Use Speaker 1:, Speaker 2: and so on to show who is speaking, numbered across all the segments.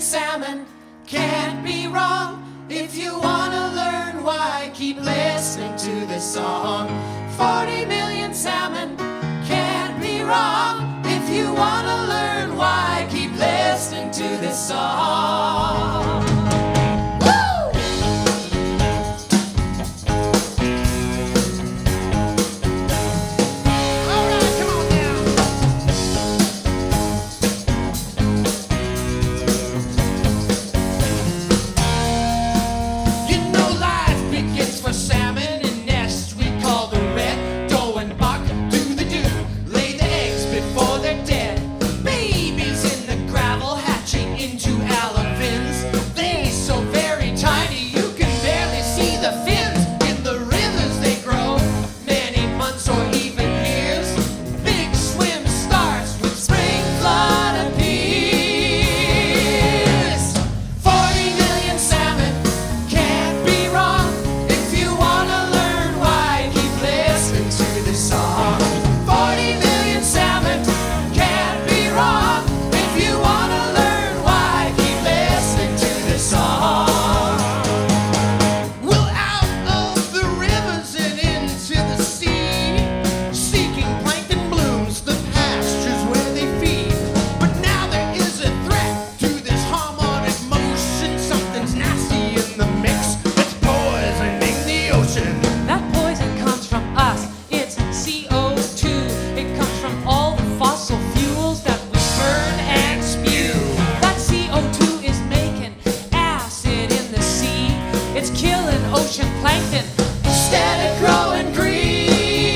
Speaker 1: salmon can't be wrong. If you want to learn why, keep listening to this song. 40 million salmon can't be wrong. If you want to learn why, keep listening to this song. Ocean plankton instead of growing green.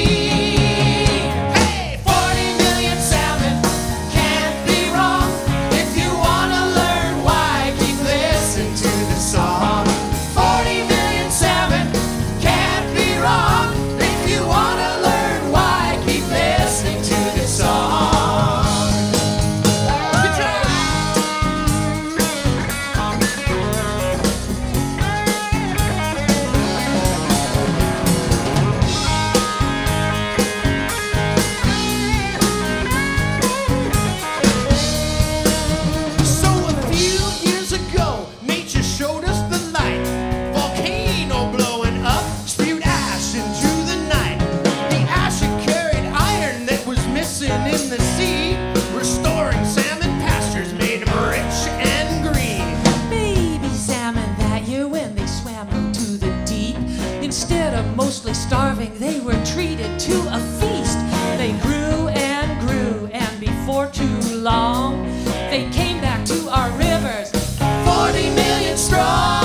Speaker 1: Hey, 40 million salmon can't be wrong. If you want to learn why, keep listening to the song. 40 million salmon can't be wrong. If you want to learn why, keep listening to the song. Good job. In the sea, restoring salmon pastures made them rich and green.
Speaker 2: Baby salmon that year when they swam out to the deep, instead of mostly starving, they were treated to a feast. They grew, and before too long, they came back to our rivers,
Speaker 1: 40 million strong.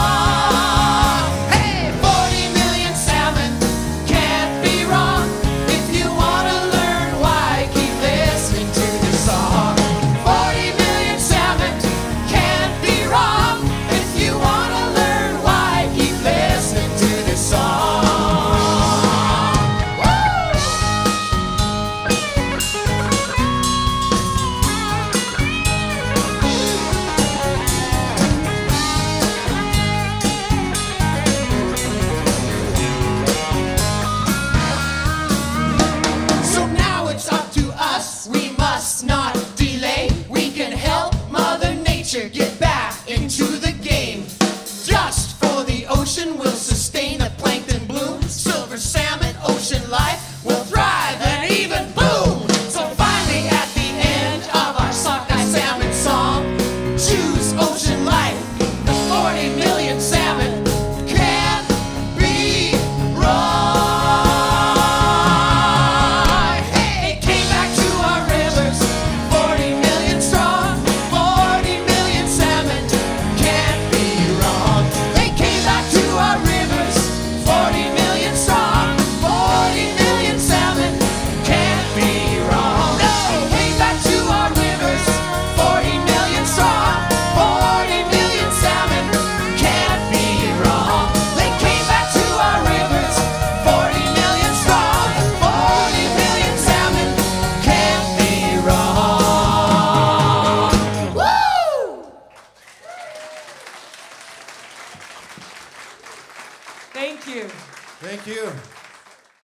Speaker 1: Get back into the game. Just for the ocean will sustain a plankton bloom. Silver salmon, ocean life will thrive and even boom. So finally at the end of our sockeye salmon song, choose ocean life. The 40 million salmon can't be wrong. Hey, it came back to our rivers, 40 million strong.
Speaker 2: Thank you.
Speaker 3: Thank you.